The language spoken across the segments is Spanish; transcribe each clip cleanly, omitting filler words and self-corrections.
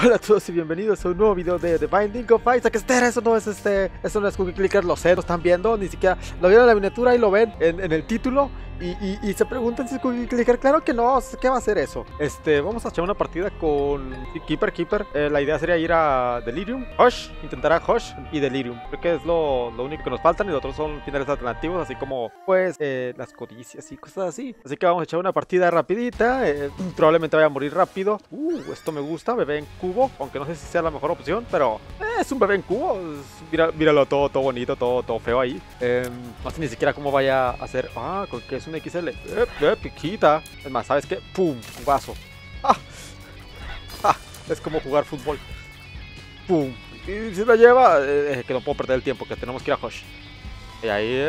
Hola a todos y bienvenidos a un nuevo video de The Binding of Isaac. Eso no es eso no es Cookie Clicker, lo sé, lo están viendo, ni siquiera lo vieron en la miniatura y lo ven en el título. Y se preguntan si es Cookie Clicker. Claro que no, ¿qué va a hacer eso? Vamos a echar una partida con Keeper. La idea sería ir a Delirium, Hush, intentar a Hush y Delirium. Creo que es lo único que nos faltan y los otros son finales alternativos, así como pues las codicias y cosas así. Así que vamos a echar una partida rapidita. Probablemente vaya a morir rápido. Esto me gusta, bebé en cubo, aunque no sé si sea la mejor opción, pero es un bebé en cubo. Míralo todo bonito, todo feo ahí. No sé ni siquiera cómo vaya a hacer. Con que es un XL. Piquita. Es más, ¿sabes qué? ¡Pum! Un vaso. Es como jugar fútbol. ¡Pum! Y si la lleva, que no puedo perder el tiempo, que tenemos que ir a Hush. Y ahí.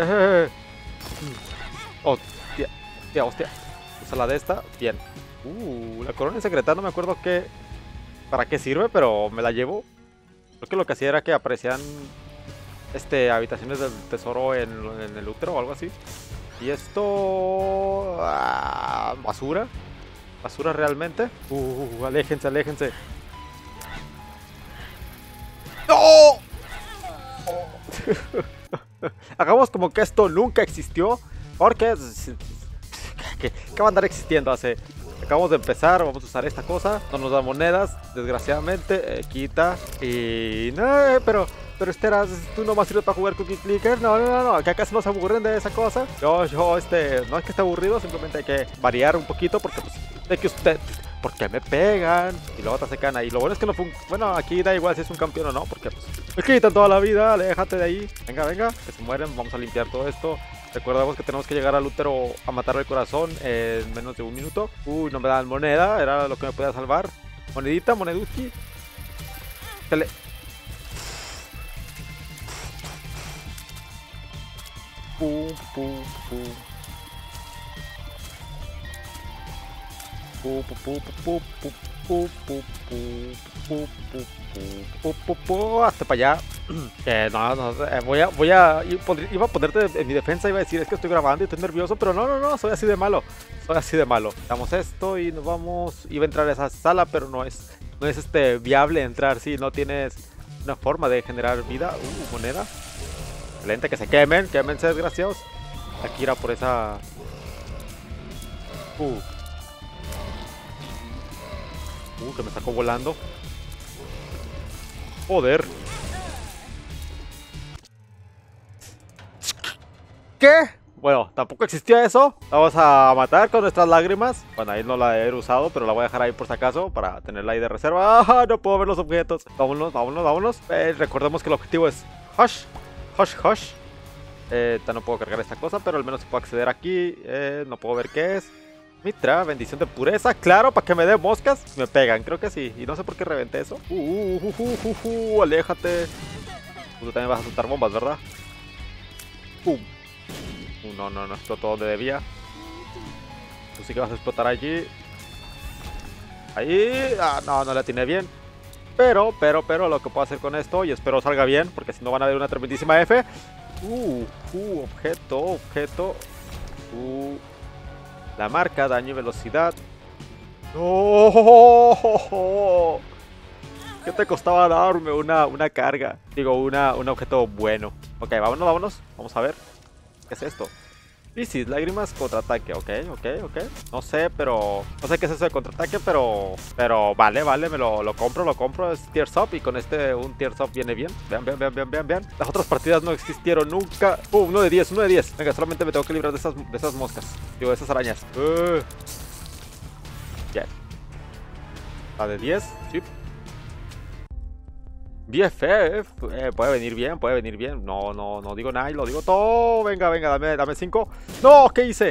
Hostia. Usa la de esta. Bien. La corona secreta, no me acuerdo para qué sirve, pero me la llevo. Creo que lo que hacía era que aparecían habitaciones del tesoro en el útero o algo así. Y esto... basura. Basura realmente. Aléjense. ¡No! Hagamos como que esto nunca existió. Porque... ¿Qué va a andar existiendo? Acabamos de empezar, vamos a usar esta cosa. No nos da monedas, desgraciadamente. Quita. Y... no, pero tú nomás sirves para jugar Cookie Clicker. No, que acá se nos aburren de esa cosa. No es que esté aburrido, simplemente hay que variar un poquito porque pues, de que ¿por qué me pegan? Y luego te secan ahí. Lo bueno es que no fue bueno, aquí da igual si es un campeón o no, porque pues me quitan toda la vida, aléjate de ahí. Venga, que se mueren, vamos a limpiar todo esto. Recordemos que tenemos que llegar al útero a matarle el corazón en menos de un minuto. No me dan moneda, era lo que me podía salvar. Monedita, moneduski. Dale. Pum. Hasta para allá. Iba a ponerte en mi defensa, iba a decir es que estoy grabando y estoy nervioso, pero no, soy así de malo. Damos esto y nos vamos. Iba a entrar a esa sala, pero no es viable entrar si no tienes una forma de generar vida. Moneda. Excelente, que se quémense desgraciados. Aquí irá por esa. Que me sacó volando. Joder. ¿Qué? Bueno, tampoco existía eso. Vamos a matar con nuestras lágrimas. Bueno, ahí no la he usado, pero la voy a dejar ahí por si acaso para tenerla ahí de reserva. No puedo ver los objetos. Vámonos. Recordemos que el objetivo es Hush. No puedo cargar esta cosa, pero al menos puedo acceder aquí. No puedo ver qué es. Mitra, bendición de pureza, claro, para que me dé moscas. Me pegan, creo que sí. Y no sé por qué reventé eso. Aléjate. Tú también vas a soltar bombas, ¿verdad? ¡Pum! No explotó donde debía. Tú sí que vas a explotar allí. Ahí. No la atiné bien. Pero lo que puedo hacer con esto, y espero salga bien, porque si no van a ver una tremendísima F. Objeto. La marca, daño y velocidad. ¡No! ¿Qué te costaba darme una carga? Digo, un objeto bueno. Ok, vámonos. Vamos a ver. ¿Qué es esto? Piscis, lágrimas, contraataque. Ok. No sé qué es eso de contraataque, pero vale, me lo compro. Es Tears Up y con un Tears Up viene bien. Vean. Las otras partidas no existieron nunca. 1 de 10. Venga, solamente me tengo que librar de esas moscas. Digo, de esas arañas. Bien. La de 10, sí. BFF, puede venir bien. No digo nada y lo digo todo. Venga, dame 5. No, ¿qué hice?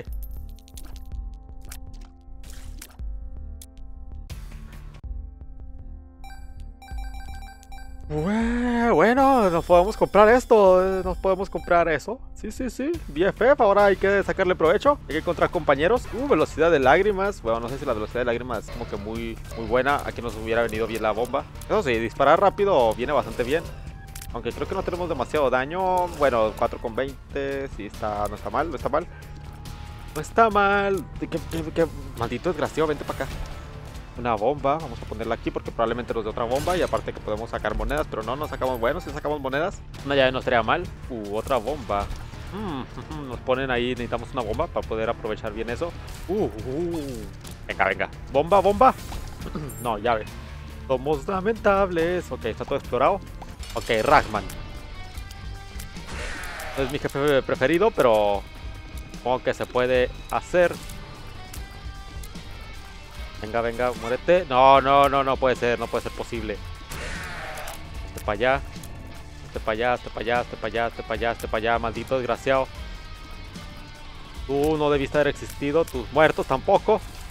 Bueno, nos podemos comprar esto. Nos podemos comprar eso. Sí. BFF, ahora hay que sacarle provecho. Hay que encontrar compañeros. Velocidad de lágrimas. Bueno, no sé si la velocidad de lágrimas es como que muy buena. Aquí nos hubiera venido bien la bomba. Eso sí, disparar rápido viene bastante bien. Aunque creo que no tenemos demasiado daño. Bueno, 4,20. Sí, no está mal. ¿Qué maldito desgraciado? Vente para acá. una bomba. Vamos a ponerla aquí porque probablemente nos dé otra bomba. Y aparte que podemos sacar monedas, pero no sacamos. Bueno, si sacamos monedas, una llave no estaría mal. Otra bomba. Nos ponen ahí, necesitamos una bomba para poder aprovechar bien eso. Venga. Bomba, bomba. No, llave. Somos lamentables. Ok, está todo explorado. Ok, Ragman. No es mi jefe preferido, pero supongo que se puede hacer. Venga, muérete. No puede ser, no puede ser posible. Este para allá. Este para allá, maldito desgraciado. Tú no debiste haber existido, tus muertos tampoco.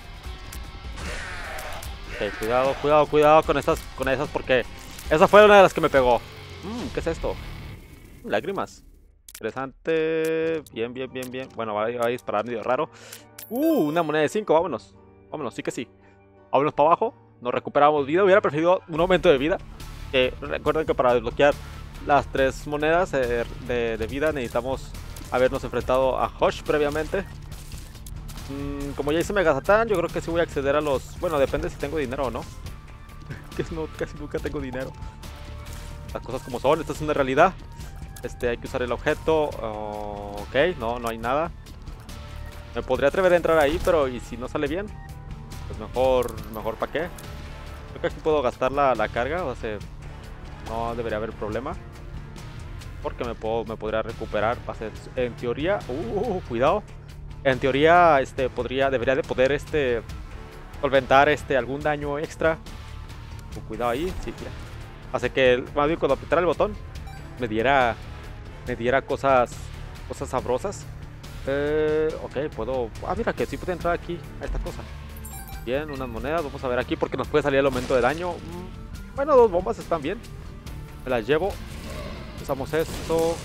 Ok, cuidado con esas porque esa fue una de las que me pegó. ¿Qué es esto? Lágrimas. Interesante. Bien. Bueno, va a disparar medio raro. Una moneda de 5, vámonos. Sí que sí. Vámonos para abajo. Nos recuperamos vida. Hubiera preferido un aumento de vida. Recuerden que para desbloquear las 3 monedas de vida necesitamos habernos enfrentado a Hosh previamente. Como ya hice Mega Satán, yo creo que sí voy a acceder a los... Bueno, depende si tengo dinero o no. Casi nunca tengo dinero. Las cosas como son, esta es una realidad. Hay que usar el objeto. Ok, no hay nada. Me podría atrever a entrar ahí, pero ¿y si no sale bien? Pues mejor ¿para qué? Creo que aquí puedo gastar la carga, o sea, no debería haber problema. Porque me podría recuperar. En teoría, cuidado. En teoría, debería de poder solventar solventar algún daño extra. Cuidado ahí, sí, ya. Hace que más bien cuando apretara el botón me diera cosas sabrosas. Ok, puedo... mira que sí puede entrar aquí a esta cosa. Bien, unas monedas, vamos a ver aquí porque nos puede salir el aumento de daño. Bueno, 2 bombas están bien. Me las llevo. Usamos esto.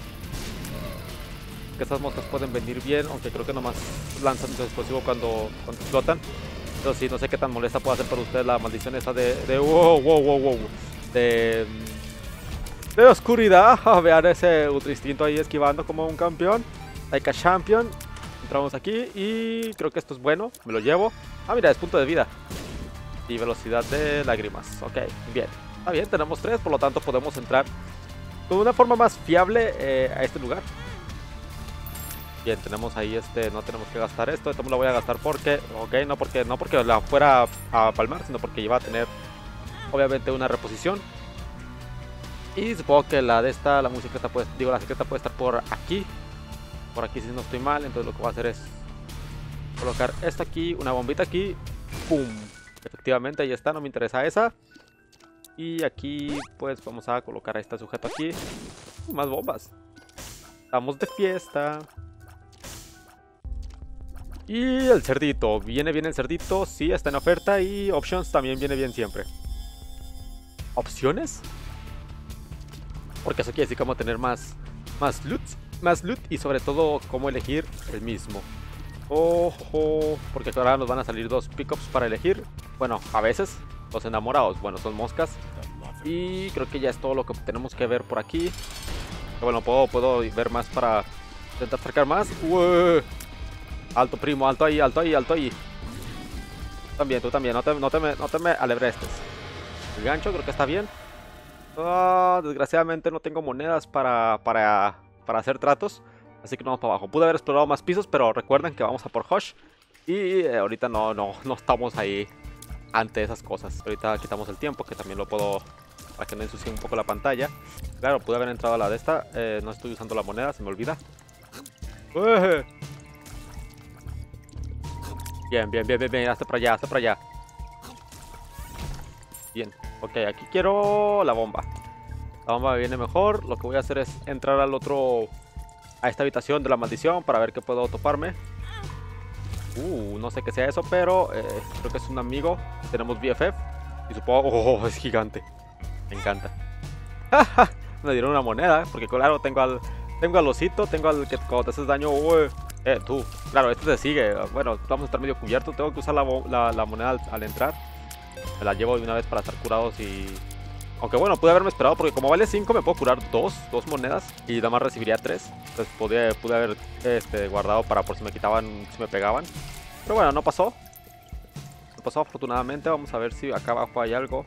Que esas moscas pueden venir bien, aunque creo que nomás lanzan su explosivo cuando explotan. Pero sí, no sé qué tan molesta puede ser para ustedes la maldición esa wow. De oscuridad. Vean ese Ultra Instinto ahí esquivando como un campeón. Like a champion. Entramos aquí y creo que esto es bueno. Me lo llevo. Mira, es punto de vida. Y velocidad de lágrimas. Ok, bien. Está bien, tenemos 3, por lo tanto podemos entrar de una forma más fiable a este lugar. Bien, tenemos ahí no tenemos que gastar esto. Esto me lo voy a gastar porque... Ok, no porque la fuera a palmar, sino porque iba a tener obviamente una reposición. Y supongo que la secreta puede estar por aquí. Por aquí si no estoy mal, entonces lo que voy a hacer es colocar esto aquí, una bombita aquí. ¡Pum! Efectivamente, ahí está, no me interesa esa. Y aquí pues vamos a colocar a este sujeto aquí. Más bombas. Estamos de fiesta. Y el cerdito, viene bien el cerdito, sí, está en oferta. Y options también viene bien siempre. ¿Opciones? Porque eso quiere decir cómo tener más loot y sobre todo cómo elegir el mismo. Ojo, porque ahora nos van a salir 2 pickups para elegir. Bueno, a veces los enamorados, bueno, son moscas. Y creo que ya es todo lo que tenemos que ver por aquí. Bueno, puedo ver más para intentar sacar más. Alto, primo, alto ahí. También, tú también, no te me alebrestes. El gancho creo que está bien. Desgraciadamente no tengo monedas para hacer tratos. Así que no vamos para abajo. Pude haber explorado más pisos, pero recuerden que vamos a por Hosh. Y ahorita no estamos ahí ante esas cosas. Ahorita quitamos el tiempo, que también lo puedo... Para que no ensucie un poco la pantalla. Claro, pude haber entrado a la de esta. No estoy usando la moneda, se me olvida. Bien. Hasta para allá. Bien. Ok, aquí quiero la bomba. La bomba me viene mejor. Lo que voy a hacer es entrar a esta habitación de la maldición para ver qué puedo toparme. No sé qué sea eso, pero creo que es un amigo. Tenemos BFF. Y supongo... es gigante. Me encanta. Me dieron una moneda, porque claro, tengo al osito, tengo al que cuando te haces daño... tú. Claro, este te sigue. Bueno, vamos a estar medio cubiertos. Tengo que usar la moneda al entrar. Me la llevo de una vez para estar curados y... Aunque bueno, pude haberme esperado porque como vale 5 me puedo curar 2 monedas y nada más recibiría 3. Entonces pude haber guardado para por si me quitaban, si me pegaban. Pero bueno, no pasó. No pasó afortunadamente. Vamos a ver si acá abajo hay algo.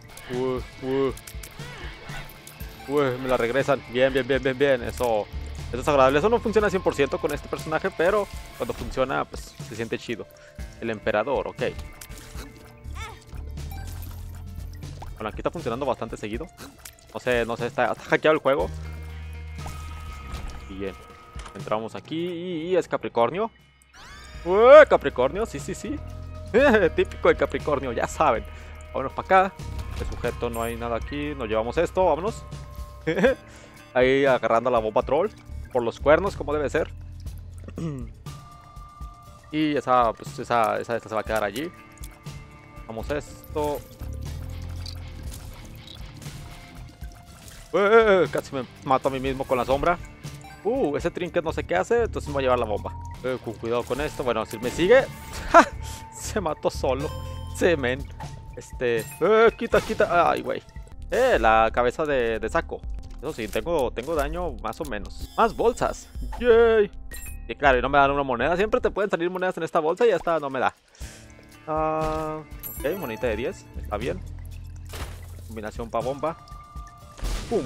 Me la regresan. Bien, bien, bien, bien, bien. Eso es agradable. Eso no funciona 100% con este personaje, pero cuando funciona, pues se siente chido. El emperador, ok. Bueno, aquí está funcionando bastante seguido. No sé, está hackeado el juego. Bien. Entramos aquí y es Capricornio. Capricornio, sí, sí, sí. Típico de Capricornio, ya saben. Vámonos para acá. De sujeto no hay nada aquí. Nos llevamos esto, vámonos. Ahí agarrando la bomba troll. Por los cuernos, como debe ser. Y esa se va a quedar allí. Vamos esto. Casi me mato a mí mismo con la sombra. Ese trinket no sé qué hace, entonces me voy a llevar la bomba. Con cuidado con esto. Bueno, si me sigue, se mató solo. Se men. Quita. Ay, güey. La cabeza de saco. Eso sí, tengo daño más o menos. Más bolsas. Yay. Y claro, y no me dan una moneda. Siempre te pueden salir monedas en esta bolsa y ya está, no me da. Ok, monedita de 10. Está bien. Combinación para bomba. ¡Pum!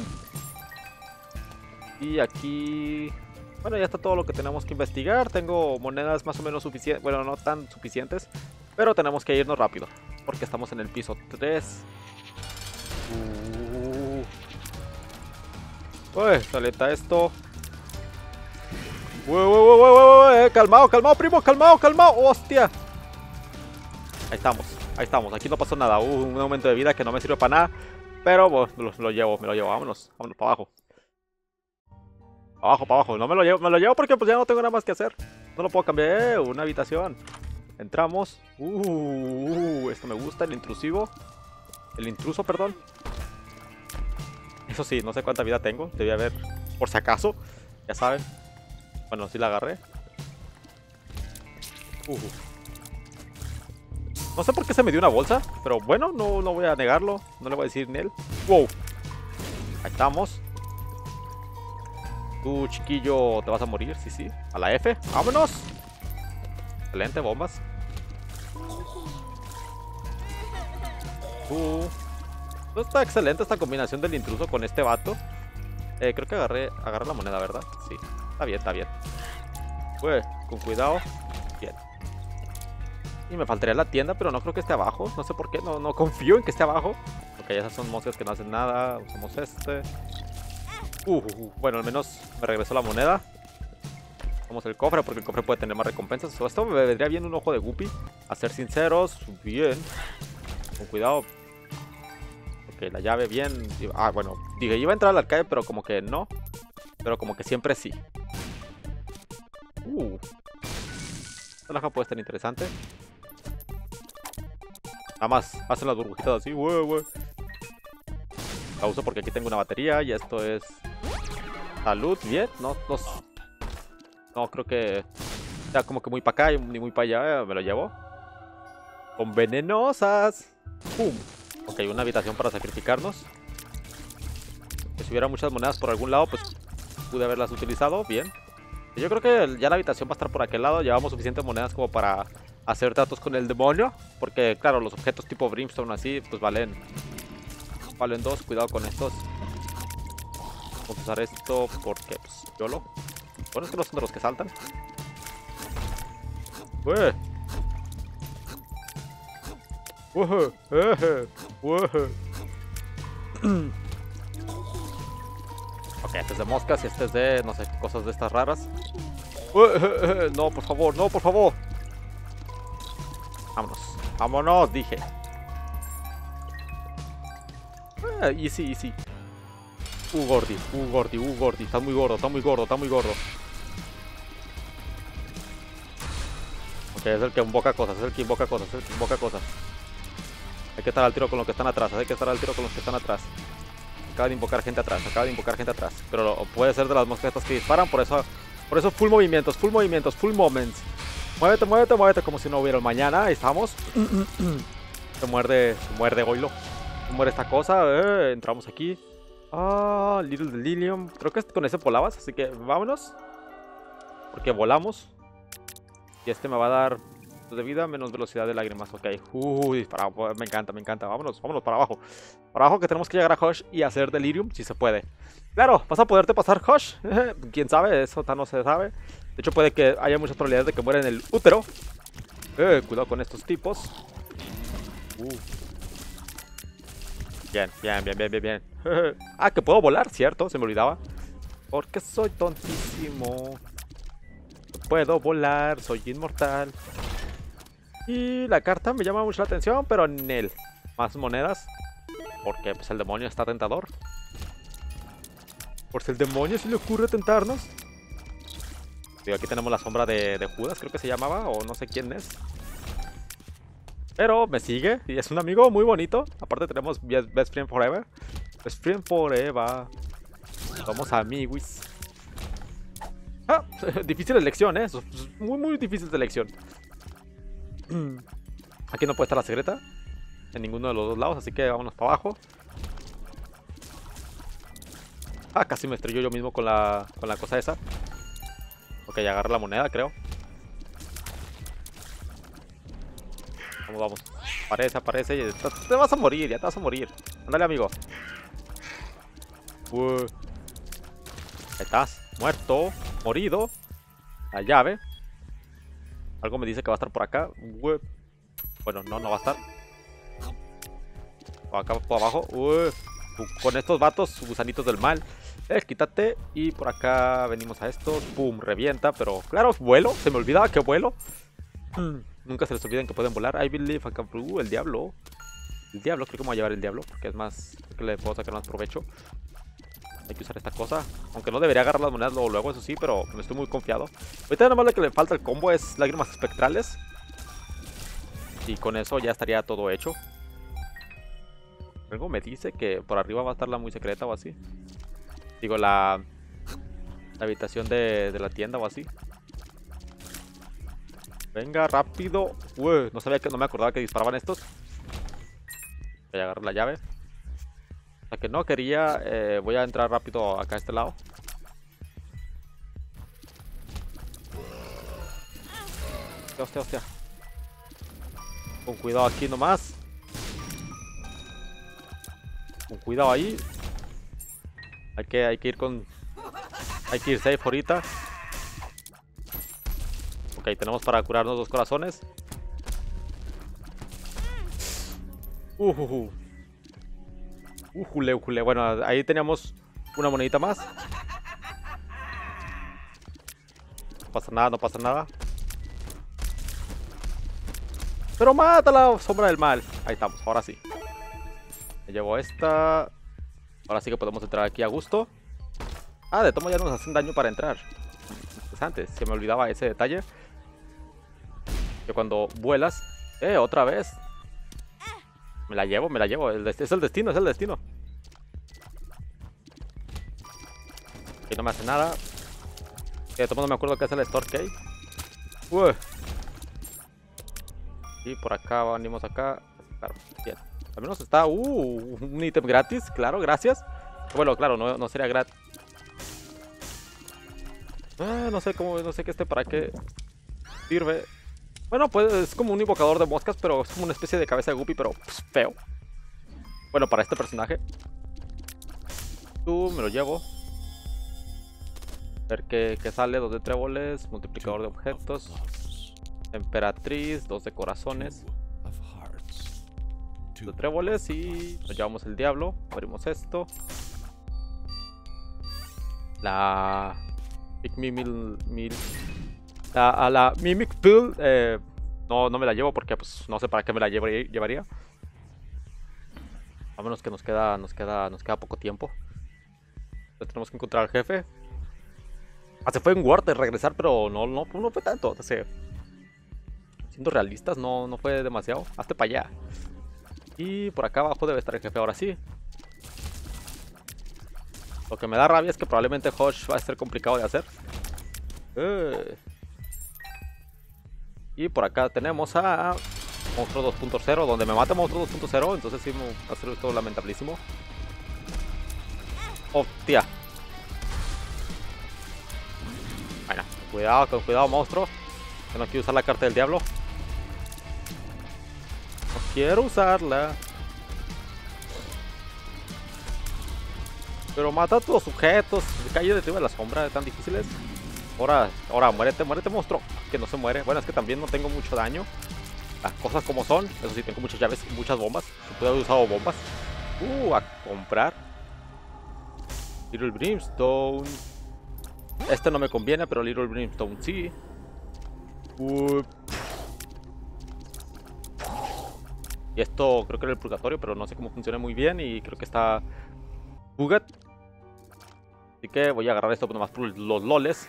Y aquí... Bueno, ya está todo lo que tenemos que investigar. Tengo monedas más o menos suficientes. Bueno, no tan suficientes. Pero tenemos que irnos rápido. Porque estamos en el piso 3. Saleta esto. Calmado, primo, calmado. Hostia. Ahí estamos. Aquí no pasó nada. Un aumento de vida que no me sirve para nada. Pero bueno, me lo llevo. Vámonos para abajo. Para abajo. No me lo llevo porque pues ya no tengo nada más que hacer. No lo puedo cambiar. Una habitación. Entramos. Esto me gusta, el intrusivo. El intruso, perdón. Eso sí, no sé cuánta vida tengo. Debía haber, por si acaso. Ya saben. Bueno, sí la agarré. No sé por qué se me dio una bolsa. Pero bueno, no voy a negarlo. No le voy a decir ni él. ¡Wow! Ahí estamos. Tú, chiquillo, te vas a morir. Sí. A la F. ¡Vámonos! Excelente, bombas. No está excelente esta combinación del intruso con este vato. Creo que agarré la moneda, ¿verdad? Sí. Está bien. Con cuidado. Bien. Y me faltaría la tienda, pero no creo que esté abajo. No sé por qué, no confío en que esté abajo. Ok, esas son moscas que no hacen nada. Usamos este. Bueno, al menos me regresó la moneda. Vamos el cofre, porque el cofre puede tener más recompensas. Esto me vendría bien un ojo de guppy. A ser sinceros, bien. Con cuidado. Ok, la llave bien. Bueno, dije, iba a entrar al arcade, pero como que no. Pero como que siempre sí. Esta laja puede estar interesante. Nada más, hacen las burbujitas así. La uso porque aquí tengo una batería y esto es... Salud, bien. No creo que sea como que muy para acá ni muy para allá. Me lo llevo. Con venenosas. ¡Pum! Ok, una habitación para sacrificarnos. Que si hubiera muchas monedas por algún lado, pues pude haberlas utilizado. Bien. Yo creo que ya la habitación va a estar por aquel lado. Llevamos suficientes monedas como para hacer tratos con el demonio. Porque, claro, los objetos tipo Brimstone así, pues valen 2. Cuidado con estos. Vamos a usar esto porque, pues, YOLO. Bueno, es que no son de los que saltan. Ok, este es de moscas y este es de, no sé, cosas de estas raras. No, por favor. Vámonos, dije. Easy. Gordy. Estás muy gordo. Ok, es el que invoca cosas. Hay que estar al tiro con los que están atrás. Acaba de invocar gente atrás. Pero puede ser de las moscas estas que disparan. Por eso full movimientos, full moments. Muévete como si no hubiera el mañana. Ahí estamos. Se muerde oilo. Se muere esta cosa. Entramos aquí. Little Delirium. Creo que con ese volabas, así que vámonos. Porque volamos. Y este me va a dar De vida menos velocidad de lágrimas. Ok. Uy, me encanta, me encanta. Vámonos, vámonos para abajo. Para abajo que tenemos que llegar a Hush y hacer Delirium si se puede. Claro, vas a poderte pasar Hush. Quién sabe, eso no se sabe. De hecho, puede que haya muchas probabilidades de que muera en el útero. Cuidado con estos tipos. Bien, bien, bien, bien, bien, bien. Ah, que puedo volar, cierto, se me olvidaba. Porque soy tontísimo. Puedo volar, soy inmortal. Y la carta me llama mucho la atención, pero Nel. Más monedas. Porque pues el demonio está tentador. Por si el demonio se le ocurre tentarnos. Digo, aquí tenemos la sombra de Judas, creo que se llamaba, o no sé quién es. Pero me sigue y es un amigo muy bonito. Aparte tenemos Best Friend Forever. Best Friend Forever. Somos amigos. Ah, difícil elección, muy, muy difícil de elección. Aquí no puede estar la secreta en ninguno de los dos lados, así que vámonos para abajo. Ah, casi me estrelló yo mismo con la cosa esa. Ok, agarro la moneda, creo. Vamos, vamos. Aparece, aparece. Te vas a morir, ya te vas a morir. Ándale, amigo. Ahí estás. Muerto. Morido. La llave. Algo me dice que va a estar por acá. Bueno, no va a estar. Por acá, por abajo. Con estos vatos, gusanitos del mal. Quítate. Y por acá venimos a estos. Pum, revienta. Pero claro, vuelo. Se me olvidaba que vuelo. Nunca se les olviden que pueden volar. I believe I can fly. El diablo. El diablo, creo que me voy a llevar el diablo. Porque es más. Creo que le puedo sacar más provecho. Hay que usar esta cosa. Aunque no debería agarrar las monedas luego, eso sí, pero me estoy muy confiado. Ahorita nada más lo que le falta el combo es lágrimas espectrales. Y con eso ya estaría todo hecho. Algo me dice que por arriba va a estar la muy secreta o así. Digo, la habitación de la tienda o así. Venga, rápido. No sabía que no me acordaba que disparaban estos. Voy a agarrar la llave. La que no quería, voy a entrar rápido acá a este lado. Hostia, hostia. Con cuidado aquí nomás. Con cuidado ahí. Hay que ir con... Hay que ir safe ahorita. Ok, tenemos para curarnos 2 corazones. Ujule. Bueno, ahí teníamos una monedita más. No pasa nada, no pasa nada. Pero mata la sombra del mal. Ahí estamos, ahora sí. Me llevo esta. Ahora sí que podemos entrar aquí a gusto. Ah, de tomo ya nos hacen daño para entrar. Interesante, se me olvidaba ese detalle. Que cuando vuelas... otra vez. Me la llevo. Es el destino, es el destino. Aquí no me hace nada. De tomo no me acuerdo qué es el Store Key. Y por acá, venimos acá. Claro, bien. Al menos está... un ítem gratis, claro, gracias. Bueno, claro, no sería gratis. No sé cómo, no sé qué para qué sirve. Bueno, pues es como un invocador de moscas, pero es como una especie de cabeza de Guppy, pero pues, feo. Bueno, para este personaje. Me lo llevo. A ver qué sale. 2 de tréboles, multiplicador de objetos. Emperatriz, 2 de corazones. 2 de tréboles y nos llevamos el diablo. Abrimos esto. La... La Mimic Pill, no me la llevo porque pues no sé para qué me la llevaría. A menos que nos queda poco tiempo. Entonces tenemos que encontrar al jefe. Se fue en Word de regresar, pero no fue tanto. Siendo realistas, no fue demasiado. Hazte para allá. Y por acá abajo debe estar el jefe ahora sí. Lo que me da rabia es que probablemente Hush va a ser complicado de hacer. Y por acá tenemos a Monstruo 2.0, donde me mata Monstruo 2.0, entonces sí va a ser esto lamentabilísimo. ¡Hostia! Bueno, con cuidado, monstruo. Que no quiero usar la carta del diablo. quiero usarla. Pero mata a tus sujetos. Calle de arriba de la sombra, tan difíciles. Ahora, muérete, monstruo. Que no se muere. Bueno, es que también no tengo mucho daño. Las cosas como son. Eso sí, tengo muchas llaves y muchas bombas. Se puede haber usado bombas. A comprar. Little Brimstone. Este no me conviene, pero Little Brimstone sí. Y esto creo que era el purgatorio, pero no sé cómo funciona muy bien. Y creo que está bugged. Así que voy a agarrar esto nomás por los loles.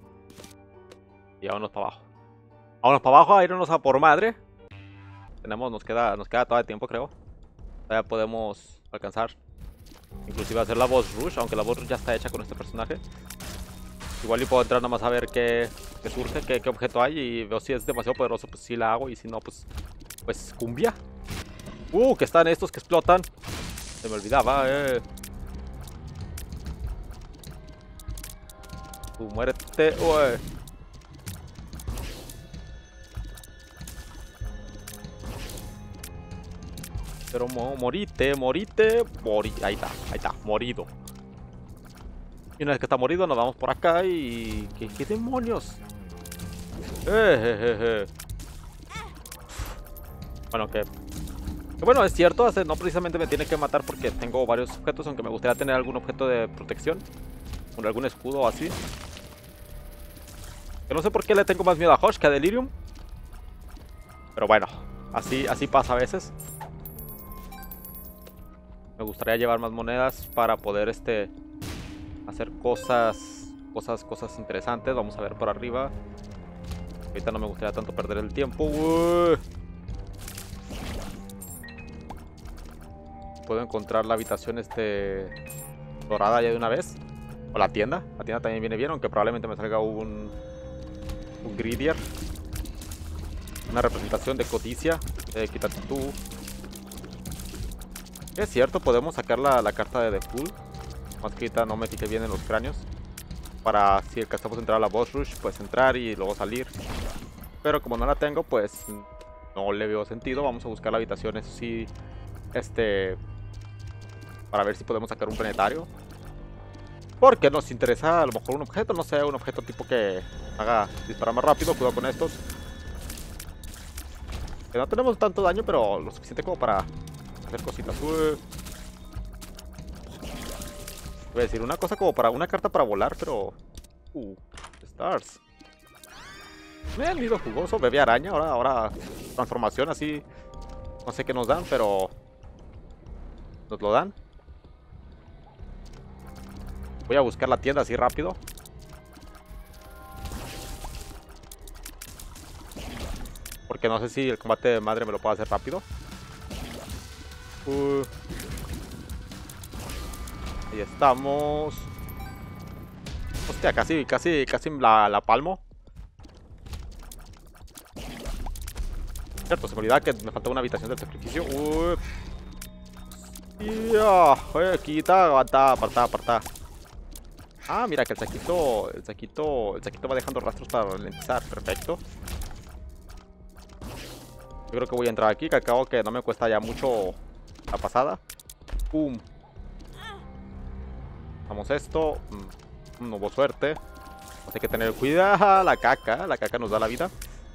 Y vámonos para abajo. Vámonos para abajo, a irnos a por madre. Nos queda todo el tiempo, creo. Todavía podemos alcanzar. Inclusive hacer la boss rush, aunque la boss rush ya está hecha con este personaje. Igual y puedo entrar nomás a ver qué surge, qué objeto hay. Y veo si es demasiado poderoso, pues sí la hago. Y si no, pues cumbia. Que están estos que explotan. Se me olvidaba, Muérete, Pero morite. Ahí está, morido. Y una vez que está morido, nos vamos por acá y... ¿Qué demonios? Bueno, bueno, es cierto, no precisamente me tiene que matar porque tengo varios objetos, aunque me gustaría tener algún objeto de protección. Con algún escudo o así. Que no sé por qué le tengo más miedo a Hush que a Delirium. Pero bueno, así pasa a veces. Me gustaría llevar más monedas para poder hacer cosas interesantes. Vamos a ver por arriba. Ahorita no me gustaría tanto perder el tiempo. Puedo encontrar la habitación dorada ya de una vez. O la tienda. La tienda también viene bien, aunque probablemente me salga un Gridier. Una representación de codicia. Quítate tú. Es cierto, podemos sacar la carta de The Fool. Más que ahorita no me fijé bien en los cráneos. Para si alcanzamos a entrar a la boss rush, pues entrar y luego salir. Pero como no la tengo, pues no le veo sentido. Vamos a buscar la habitación, eso sí. Para ver si podemos sacar un planetario. Porque nos interesa a lo mejor un objeto, no sé, un objeto tipo que haga disparar más rápido. Cuidado con estos. Que no tenemos tanto daño, pero lo suficiente como para hacer cositas. Voy a decir una cosa como para una carta para volar, pero... Stars. Me han ido jugoso, bebé araña, ahora transformación así. No sé qué nos dan, pero... nos lo dan. Voy a buscar la tienda así rápido. Porque no sé si el combate de madre me lo puedo hacer rápido. Ahí estamos. Hostia, casi la palmo. Cierto, se me olvidaba que me faltaba una habitación del sacrificio. Quita, aparta. Ah, mira que el saquito va dejando rastros para ralentizar. Perfecto. Yo creo que voy a entrar aquí, que acabo que no me cuesta ya mucho la pasada. ¡Pum! Vamos esto. No hubo suerte. Hay que tener cuidado. La caca nos da la vida.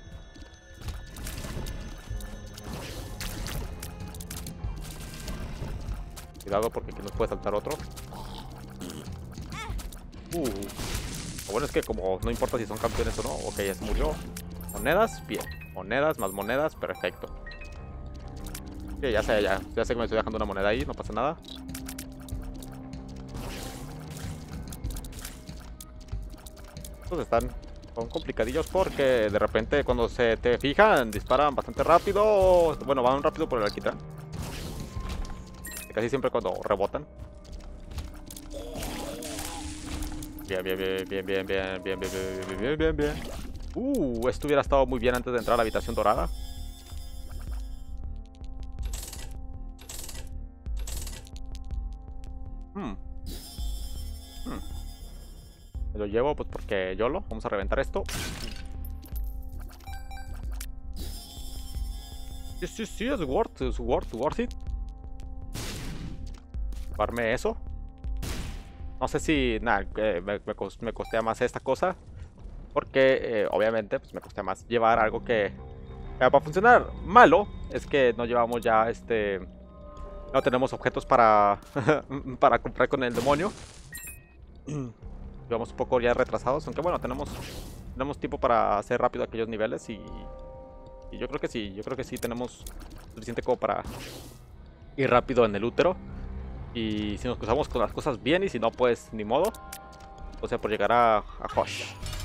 Cuidado porque aquí nos puede saltar otro. Lo bueno es que como no importa si son campeones o no. Ok, ya se murió. Monedas, bien. Monedas, más monedas, perfecto. Sí, ya sé que me estoy dejando una moneda ahí, no pasa nada. Estos son complicadillos porque de repente cuando se te fijan disparan bastante rápido. Bueno, van rápido por el alquitrán. Casi siempre cuando rebotan. Bien. Esto hubiera estado muy bien antes de entrar a la habitación dorada. Me lo llevo pues porque YOLO. Vamos a reventar esto. Sí, es worth it. Llevarme eso. No sé si, nada, me costea más esta cosa. Porque, obviamente, pues me costea más llevar algo que... para funcionar malo, es que no llevamos ya, no tenemos objetos para... para comprar con el demonio. Llevamos un poco ya retrasados, aunque bueno, tenemos tiempo para hacer rápido aquellos niveles y yo creo que sí tenemos suficiente como para ir rápido en el útero. Y si nos cruzamos con las cosas bien y si no, pues ni modo. O sea, por llegar a Hosh.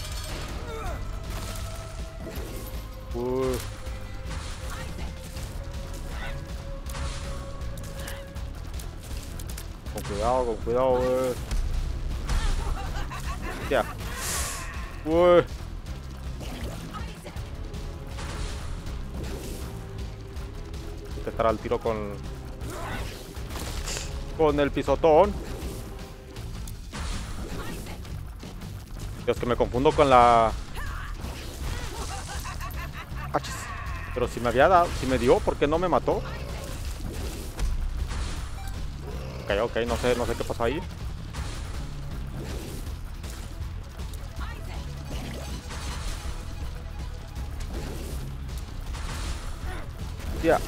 Con cuidado, Ya. Intentar al tiro con el pisotón. Dios, que me confundo con la... Achis. Pero si me había dado, si me dio, ¿por qué no me mató? Ok, no sé qué pasó ahí. Ya.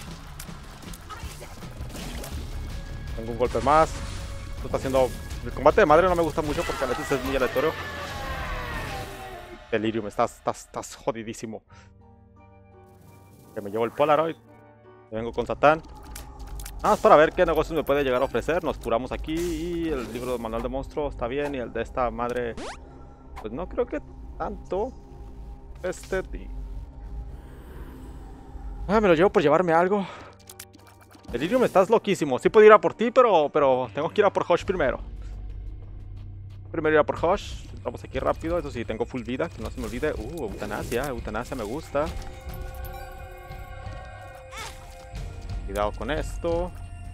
Tengo un golpe más. Esto está haciendo... El combate de madre no me gusta mucho porque a veces es muy aleatorio. Delirium, estás jodidísimo. Que me llevo el Polaroid. Vengo con Satán. Nada más para ver qué negocios me puede llegar a ofrecer. Nos curamos aquí y el libro de manual de monstruo está bien. Y el de esta madre, pues no creo que tanto. Me lo llevo por llevarme algo. Delirium, estás loquísimo. Sí puedo ir a por ti, pero tengo que ir a por Hosh primero. Primero ir a por Hosh. Vamos aquí rápido. Eso sí, tengo full vida, que no se me olvide. Eutanasia me gusta. Cuidado con esto.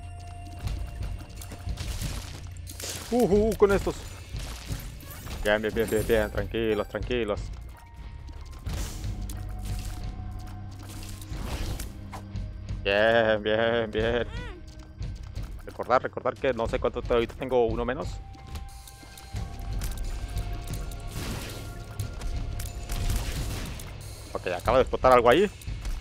Con estos. Bien. Tranquilos. Bien. Recordar que no sé cuánto ahorita tengo uno menos. Ok, acaba de explotar algo ahí.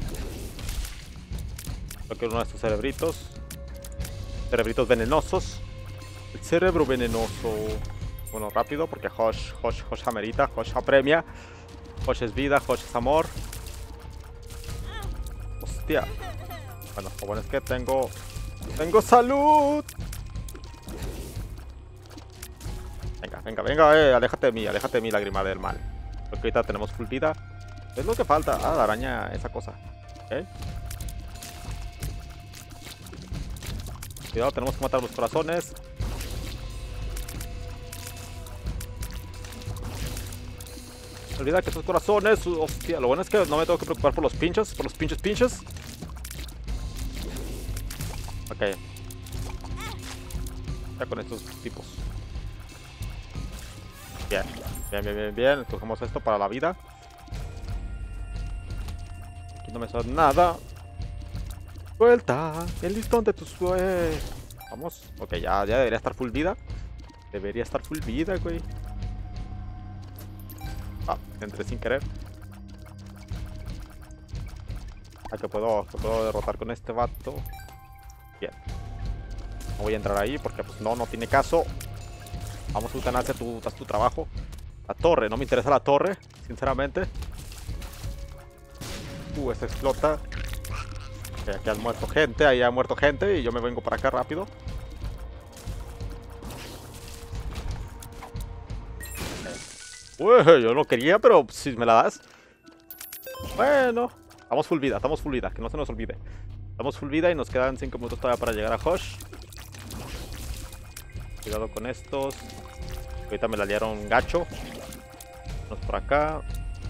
Creo que uno de estos cerebritos. Cerebritos venenosos. El cerebro venenoso. Bueno, rápido, porque Hosh amerita, Hosh apremia. Hosh es vida, Hosh es amor. Hostia. Bueno, lo bueno es que tengo salud. Venga, aléjate de mí, lágrima del mal. Porque ahorita tenemos full vida. Es lo que falta. La araña, esa cosa. Ok. Cuidado, tenemos que matar los corazones. Olvida que esos corazones, hostia, lo bueno es que no me tengo que preocupar por los pinchos, pinchos. Ok. Ya con estos tipos. Bien. Cogemos esto para la vida. Aquí no me sale nada. Vuelta, el listón de tu suerte. Vamos, ok, ya debería estar full vida. Güey. Entré sin querer. Que puedo derrotar con este vato. Bien. No voy a entrar ahí porque pues no tiene caso. Vamos, Eutanasia, tú haz tu trabajo. La torre, no me interesa la torre, sinceramente. Esta explota. Aquí han muerto gente, ahí ha muerto gente y yo me vengo para acá rápido. Yo no quería, pero si me la das. Bueno, estamos full vida, que no se nos olvide. Estamos full vida y nos quedan 5 minutos todavía para llegar a Hosh. Cuidado con estos. Ahorita me la liaron gacho. Vamos por acá.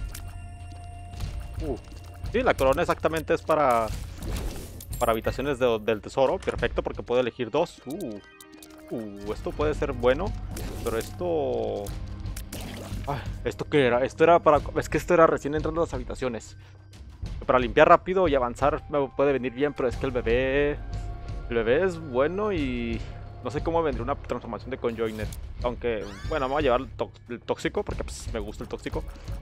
Sí, la corona exactamente es para habitaciones del tesoro. Perfecto, porque puedo elegir 2. Esto puede ser bueno. Pero esto... ¿Esto qué era? Esto era para... Es que esto era recién entrando a las habitaciones. para limpiar rápido y avanzar me puede venir bien, pero es que el bebé es bueno y no sé cómo vendría una transformación de Conjoiner. Aunque, bueno, me voy a llevar el tóxico porque pues, me gusta el tóxico.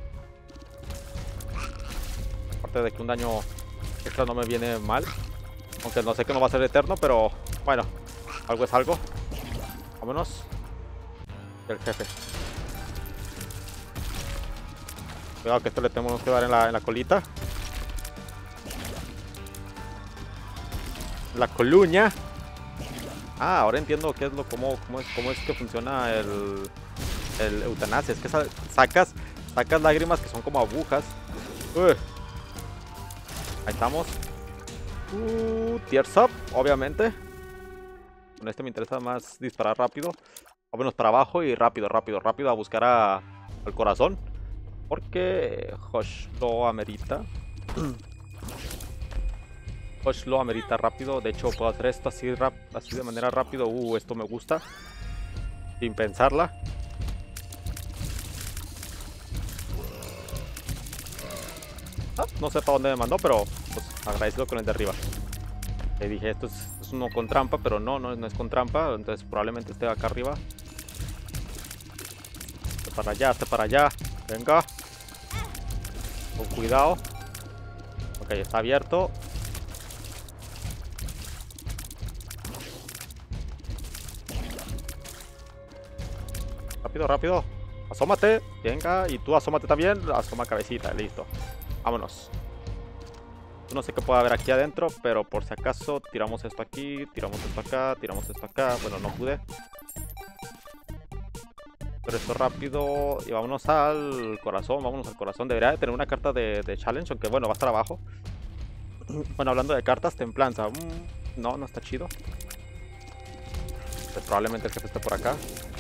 Aparte de que un daño extra no me viene mal. Aunque no sé que no va a ser eterno, pero bueno, algo es algo. Vámonos. El jefe. Cuidado que esto le tenemos que dar en la colita. La coluña. Ah, ahora entiendo qué es cómo es que funciona el eutanasia. Es que sacas lágrimas que son como agujas. Ahí estamos. Tears up, obviamente. Con este me interesa más disparar rápido. Vámonos para abajo y rápido a buscar al corazón. Porque Hush lo amerita. Hush lo amerita rápido. De hecho, puedo hacer esto así de manera rápido. Esto me gusta. Sin pensarla. No sé para dónde me mandó, pero pues agradecido con el de arriba. Le dije, esto es uno con trampa, pero no es con trampa. Entonces probablemente esté acá arriba. Este para allá. Venga. Con cuidado. Ok, está abierto. Rápido. Asómate. Venga. Y tú asómate también. Asoma cabecita. Listo. Vámonos. No sé qué puede haber aquí adentro, pero por si acaso tiramos esto aquí, tiramos esto acá, tiramos esto acá. Bueno, no pude. Pero esto rápido. Y vámonos al corazón. Debería de tener una carta de challenge, aunque bueno, va a estar abajo. Bueno, hablando de cartas, templanza. No está chido. Probablemente el jefe esté por acá.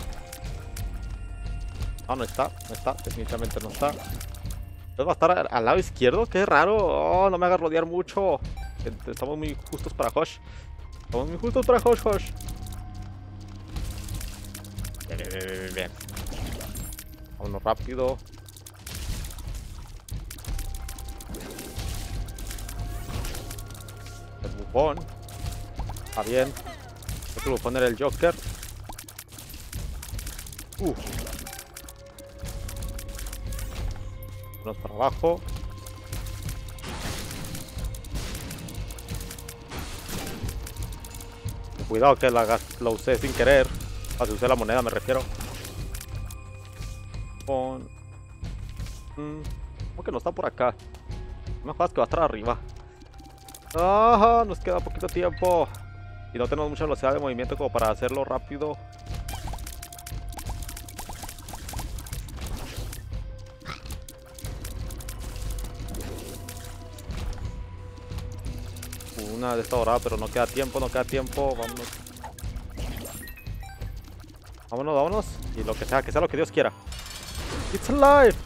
No está. Definitivamente no está. Va a estar al lado izquierdo. Qué raro. Oh, no me hagas rodear mucho. Estamos muy justos para Hush. Hush. Bien. Vámonos rápido. El bufón. Está bien. Otro bufón era el Joker. Vamos para abajo. Cuidado que la usé sin querer. Si usé la moneda me refiero. ¿Cómo que no está por acá? No me jodas que va a estar arriba. Nos queda poquito tiempo. Y no tenemos mucha velocidad de movimiento como para hacerlo rápido. Una de esta dorada, pero no queda tiempo. Vámonos. Y lo que sea lo que Dios quiera. It's alive.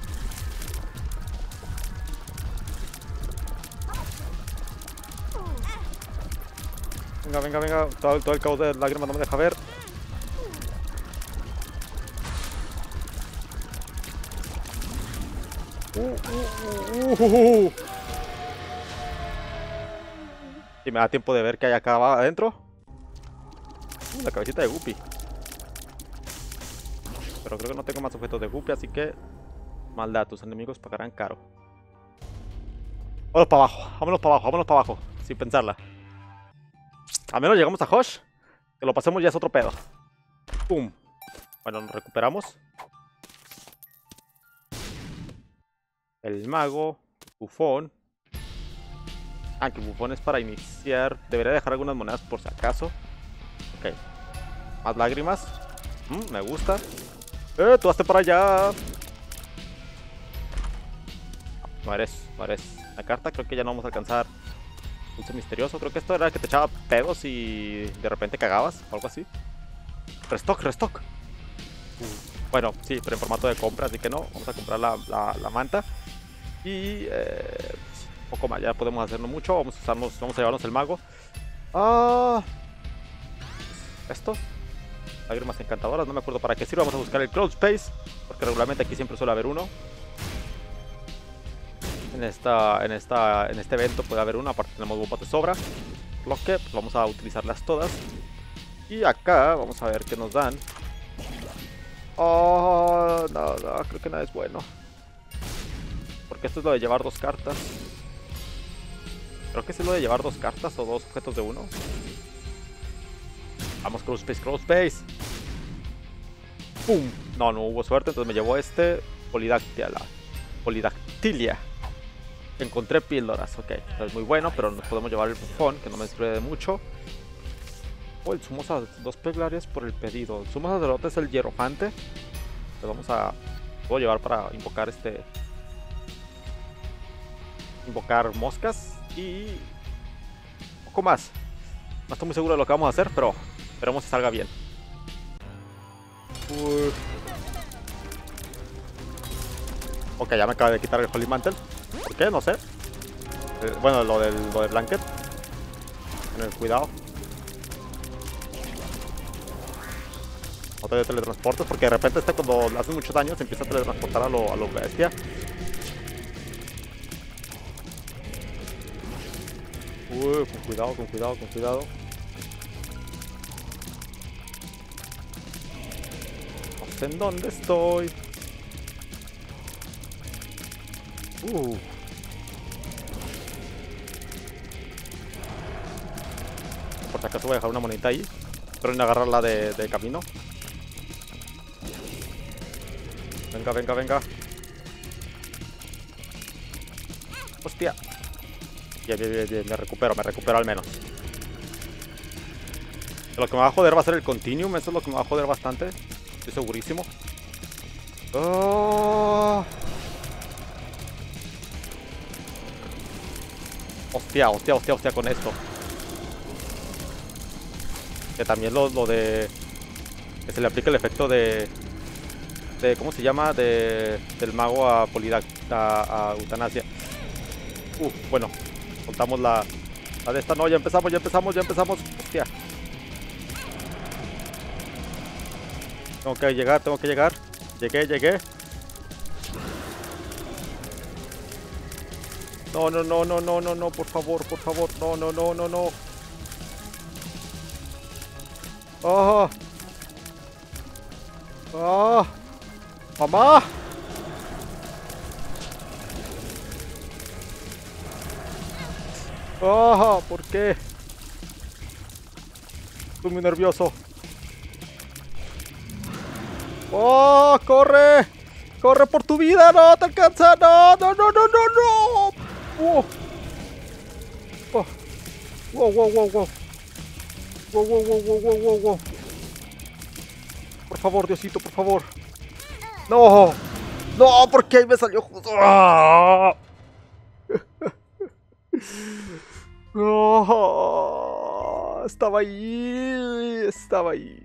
Venga. Todo el caos de lágrimas no me deja ver. Y me da tiempo de ver qué hay acá adentro. La cabecita de Guppy. Pero creo que no tengo más objetos de Guppy, así que maldad, tus enemigos pagarán caro. Vámonos para abajo, sin pensarla. A menos llegamos a Hush, que lo pasemos ya es otro pedo. Pum. Bueno, nos recuperamos. El mago, bufón. Que bufón es para iniciar. Debería dejar algunas monedas por si acaso. Ok. Más lágrimas. Me gusta. Tú hazte para allá. No eres. La carta creo que ya no vamos a alcanzar. Dulce misterioso. Creo que esto era el que te echaba pedos y de repente cagabas o algo así. Restock. Bueno, sí, pero en formato de compra, así que no. Vamos a comprar la manta. Y poco más, ya podemos hacerlo mucho. Vamos a llevarnos el mago. Esto. Lágrimas encantadoras, no me acuerdo para qué sirve. Vamos a buscar el Cloud Space, porque regularmente aquí siempre suele haber uno. en este evento puede haber una, aparte tenemos bombas de sobra, por lo que pues, vamos a utilizarlas todas. Y acá vamos a ver qué nos dan. Oh, no, creo que nada es bueno. Porque esto es lo de llevar 2 cartas. Creo que es lo de llevar 2 cartas o 2 objetos de uno. Vamos, Crow Space, Crow Space. ¡Pum! No hubo suerte, entonces me llevó este Polidactylia. Encontré píldoras, ok. Es muy bueno, pero nos podemos llevar el bufón, que no me sirve de mucho. Oh, el sumo 2 peglarias por el pedido. El sumo sacerdote es el hierofante. Puedo llevar para invocar invocar moscas y un poco más. No estoy muy seguro de lo que vamos a hacer, pero esperemos que salga bien. Ok, ya me acaba de quitar el Holy Mantle. ¿Por qué? No sé. Bueno, lo del Blanket. Tener cuidado. No te teletransportes porque de repente cuando le hacen mucho daño se empieza a teletransportar a lo bestia. Con cuidado, con cuidado, con cuidado. No sé en dónde estoy. Por si acaso voy a dejar una monedita ahí. Espero en agarrarla de camino. Venga, venga, venga. Hostia. Bien, me recupero al menos. Lo que me va a joder va a ser el Continuum, eso es lo que me va a joder bastante. Estoy segurísimo. Oh. Hostia con esto. Que también lo de... Que se le aplica el efecto de ¿cómo se llama? Del mago a Eutanasia. Bueno. Contamos la de esta. No, ya empezamos. Hostia. Tengo que llegar. Llegué. No, por favor. No. Mamá. ¿Por qué? Estoy muy nervioso. ¡Corre! ¡Corre por tu vida! ¡No te alcanza! ¡No! Wow. Por favor, Diosito, por favor. ¡No! ¿Por qué me salió justo? No, estaba ahí.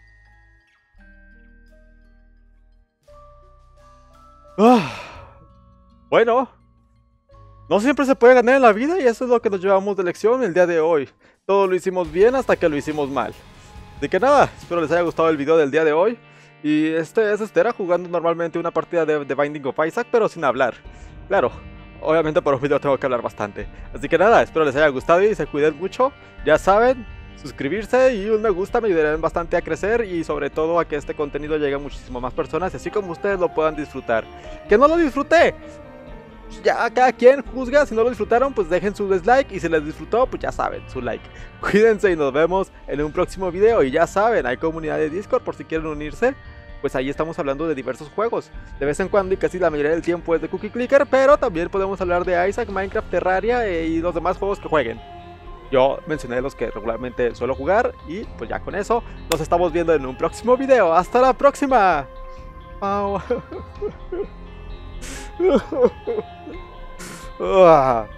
Bueno, no siempre se puede ganar en la vida y eso es lo que nos llevamos de lección el día de hoy. Todo lo hicimos bien hasta que lo hicimos mal. Así que nada, espero les haya gustado el video del día de hoy. Y este es Estera jugando normalmente una partida de Binding of Isaac, pero sin hablar. Claro. Obviamente por un video tengo que hablar bastante. Así que nada, espero les haya gustado y se cuiden mucho. Ya saben, suscribirse y un me gusta me ayudarán bastante a crecer y sobre todo a que este contenido llegue a muchísimas más personas, así como ustedes lo puedan disfrutar. ¡Que no lo disfruté! Ya cada quien juzga, si no lo disfrutaron pues dejen su dislike y si les disfrutó pues ya saben, su like. Cuídense y nos vemos en un próximo video y ya saben, hay comunidad de Discord por si quieren unirse. Pues ahí estamos hablando de diversos juegos. De vez en cuando y casi la mayoría del tiempo es de Cookie Clicker, pero también podemos hablar de Isaac, Minecraft, Terraria y los demás juegos que jueguen. Yo mencioné los que regularmente suelo jugar y pues ya con eso nos estamos viendo en un próximo video. ¡Hasta la próxima! Wow.